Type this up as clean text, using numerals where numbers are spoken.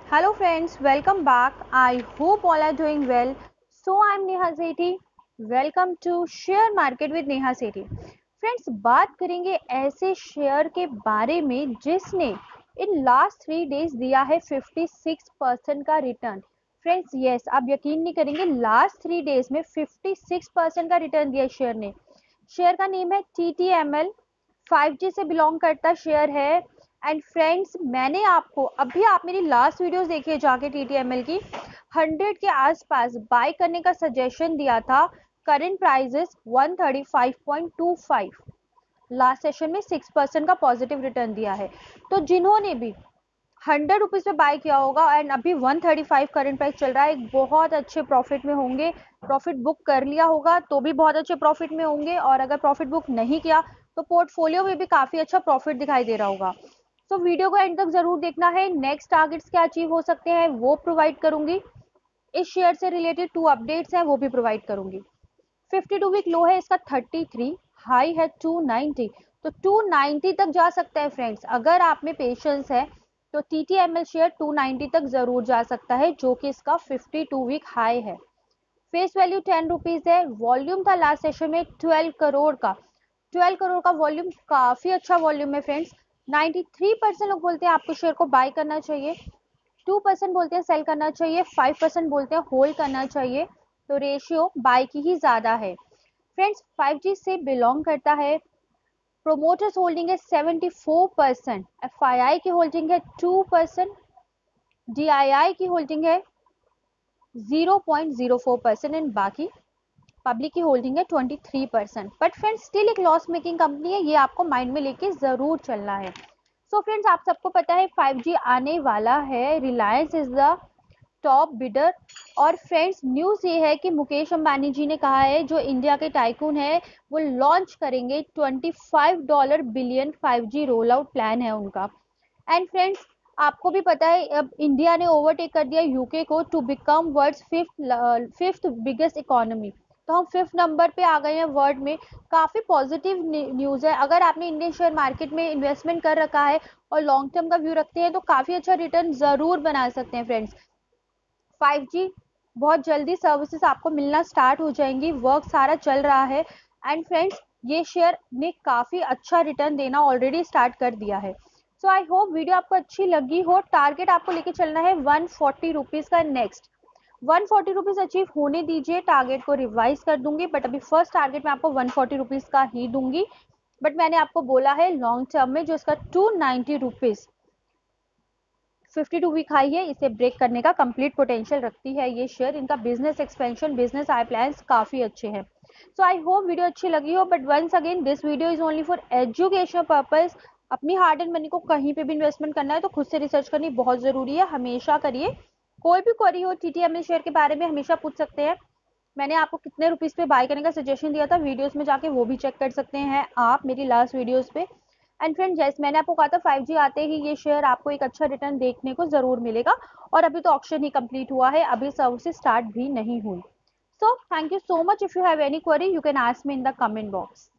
Hello friends, welcome back. I hope all are doing well. So I'm Neha Sethi. Welcome to Share Market with Neha Sethi. Friends बात करेंगे ऐसे share के बारे में जिसने in last 3 days दिया है 56% का रिटर्न। फ्रेंड्स यस, आप यकीन नहीं करेंगे, लास्ट 3 डेज में 56% का रिटर्न दिया शेयर ने। शेयर का नेम है TTML, 5G से बिलोंग करता शेयर है। एंड फ्रेंड्स, मैंने आपको अभी, आप मेरी लास्ट वीडियोस देखिए जाके TTML की, 100 के आसपास बाय करने का सजेशन दिया था। करंट प्राइजेस 135.25, लास्ट सेशन में 6% का पॉजिटिव रिटर्न दिया है। तो जिन्होंने भी 100 रुपीज पे बाय किया होगा एंड अभी 135 करंट प्राइस चल रहा है, एक बहुत अच्छे प्रॉफिट में होंगे। प्रॉफिट बुक कर लिया होगा तो भी बहुत अच्छे प्रॉफिट में होंगे, और अगर प्रॉफिट बुक नहीं किया तो पोर्टफोलियो में भी काफी अच्छा प्रॉफिट दिखाई दे रहा होगा। तो वीडियो को एंड तक जरूर देखना है। नेक्स्ट टारगेट्स क्या अचीव हो सकते हैं वो प्रोवाइड करूंगी। इस शेयर से रिलेटेड 2 अपडेट्स हैं वो भी प्रोवाइड करूंगी। 52 वीक लो है इसका 33, हाई है 290, तो 290 तक जा सकता है फ्रेंड्स। अगर आप में पेशेंस है तो TTML शेयर 290 तक जरूर जा सकता है, जो कि इसका 52 वीक हाई है। फेस वैल्यू 10 रुपीज है। वॉल्यूम था लास्ट सेशन में 12 करोड़ का। 12 करोड़ का वॉल्यूम काफी अच्छा वॉल्यूम है फ्रेंड्स। 93% लोग बोलते हैं आपको शेयर को बाय करना चाहिए, 2% बोलते हैं सेल करना चाहिए, 5% बोलते हैं होल्ड करना चाहिए। तो रेशियो बाय की ही ज्यादा है। फ्रेंड्स 5G से बिलोंग करता है। प्रोमोटर्स होल्डिंग है 74%, FII की होल्डिंग है 2%, DII की होल्डिंग है 0.04% एंड बाकी पब्लिक की होल्डिंग है 23%। बट फ्रेंड्स स्टिल एक लॉस मेकिंग कंपनी है, ये आपको माइंड में लेके जरूर चलना है। सो फ्रेंड्स, आप सबको पता है 5G आने वाला है। Reliance is the top bidder. और फ्रेंड्स न्यूज ये है कि मुकेश अंबानी जी ने कहा है, जो इंडिया के टाइकून है, वो लॉन्च करेंगे $25 billion 5G roll out plan है उनका। एंड फ्रेंड्स, आपको भी पता है अब इंडिया ने ओवरटेक कर दिया यूके को to become world fifth biggest economy. तो हम 5th नंबर पे आ गए हैं वर्ल्ड में। काफी पॉजिटिव न्यूज है। अगर आपने इंडियन शेयर मार्केट में इन्वेस्टमेंट कर रखा है और लॉन्ग टर्म का व्यू रखते हैं तो काफी अच्छा रिटर्न जरूर बना सकते हैं फ्रेंड्स। 5G बहुत जल्दी सर्विसेज आपको मिलना स्टार्ट हो जाएंगी, वर्क सारा चल रहा है। एंड फ्रेंड्स, ये शेयर ने काफी अच्छा रिटर्न देना ऑलरेडी स्टार्ट कर दिया है। सो आई होप वीडियो आपको अच्छी लगी हो। टारगेट आपको लेके चलना है 140 रुपीज का। नेक्स्ट 140 रुपीज अचीव होने दीजिए, टारगेट को रिवाइज कर दूंगी। बट अभी फर्स्ट टारगेट मैं आपको 140 रुपीज का ही दूंगी। बट मैंने आपको बोला है लॉन्ग टर्म में जो इसका 290 रुपीज 52 वीक हाई है, इसे ब्रेक करने का कंप्लीट पोटेंशियल रखती है ये शेयर। इनका बिजनेस एक्सपेंशन, बिजनेस आई प्लान्स काफी अच्छे हैं। सो आई होप वीडियो अच्छी लगी हो। But once again, this video is only for education purpose. अपनी हार्ड एंड मनी को कहीं पे भी इन्वेस्टमेंट करना है तो खुद से रिसर्च करनी बहुत जरूरी है, हमेशा करिए। कोई भी क्वेरी हो TTML शेयर के बारे में हमेशा पूछ सकते हैं। मैंने आपको कितने रुपीज पे बाय करने का सजेशन दिया था, वीडियोस में जाके वो भी चेक कर सकते हैं आप मेरी लास्ट वीडियोस पे। एंड फ्रेंड जैसे मैंने आपको कहा था 5G आते ही ये शेयर आपको एक अच्छा रिटर्न देखने को जरूर मिलेगा। और अभी तो ऑक्शन ही कंप्लीट हुआ है, अभी सर्विसेज स्टार्ट भी नहीं हुई। So thank you so much. If you have any query you can ask me in the comment box.